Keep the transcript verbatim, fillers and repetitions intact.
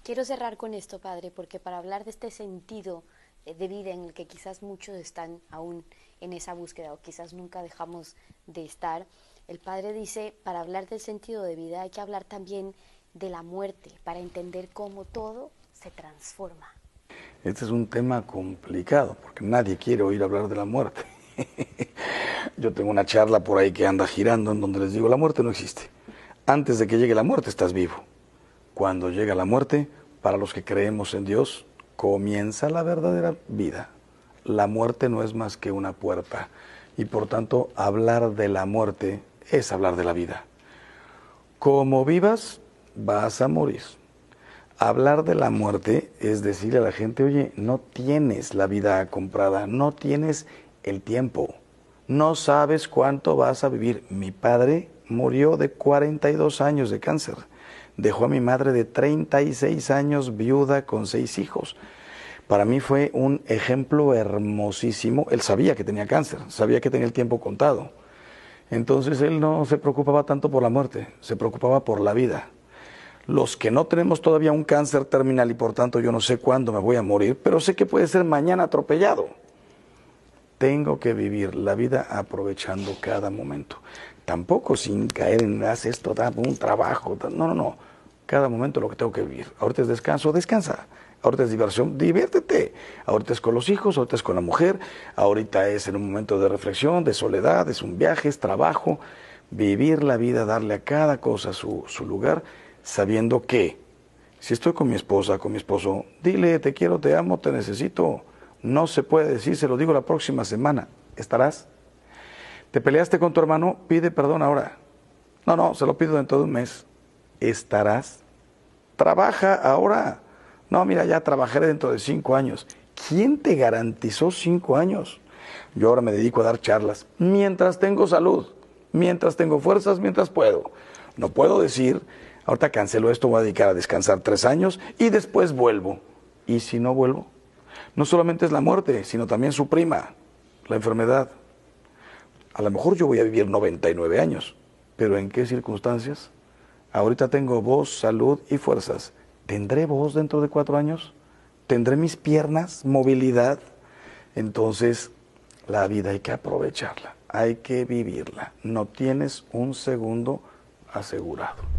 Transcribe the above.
Quiero cerrar con esto, Padre, porque para hablar de este sentido eh, de vida en el que quizás muchos están aún en esa búsqueda o quizás nunca dejamos de estar, el Padre dice, para hablar del sentido de vida hay que hablar también de la muerte, para entender cómo todo se transforma. Este es un tema complicado, porque nadie quiere oír hablar de la muerte. Yo tengo una charla por ahí que anda girando en donde les digo, la muerte no existe. Antes de que llegue la muerte estás vivo. Cuando llega la muerte, para los que creemos en Dios, comienza la verdadera vida. La muerte no es más que una puerta y por tanto hablar de la muerte es hablar de la vida. Como vivas, vas a morir. Hablar de la muerte es decirle a la gente, oye, no tienes la vida comprada, no tienes el tiempo, no sabes cuánto vas a vivir. Mi padre murió de cuarenta y dos años de cáncer. Dejó a mi madre de treinta y seis años viuda con seis hijos. Para mí fue un ejemplo hermosísimo. Él sabía que tenía cáncer, sabía que tenía el tiempo contado. Entonces él no se preocupaba tanto por la muerte, se preocupaba por la vida. Los que no tenemos todavía un cáncer terminal y por tanto yo no sé cuándo me voy a morir, pero sé que puede ser mañana atropellado. Tengo que vivir la vida aprovechando cada momento. Tampoco sin caer en, haz esto, da un trabajo. No, no, no. Cada momento lo que tengo que vivir. Ahorita es descanso, descansa. Ahorita es diversión, diviértete. Ahorita es con los hijos, ahorita es con la mujer. Ahorita es en un momento de reflexión, de soledad, es un viaje, es trabajo. Vivir la vida, darle a cada cosa su, su lugar, sabiendo que si estoy con mi esposa, con mi esposo, dile, te quiero, te amo, te necesito. No se puede decir, se lo digo la próxima semana. ¿Estarás? ¿Te peleaste con tu hermano? Pide perdón ahora. No, no, se lo pido dentro de un mes. ¿Estarás? Trabaja ahora. No, mira, ya trabajaré dentro de cinco años. ¿Quién te garantizó cinco años? Yo ahora me dedico a dar charlas. Mientras tengo salud, mientras tengo fuerzas, mientras puedo. No puedo decir, ahorita cancelo esto, voy a dedicar a descansar tres años y después vuelvo. ¿Y si no vuelvo? No solamente es la muerte, sino también su prima, la enfermedad. A lo mejor yo voy a vivir noventa y nueve años, pero ¿en qué circunstancias? Ahorita tengo voz, salud y fuerzas. ¿Tendré voz dentro de cuatro años? ¿Tendré mis piernas, movilidad? Entonces, la vida hay que aprovecharla, hay que vivirla. No tienes un segundo asegurado.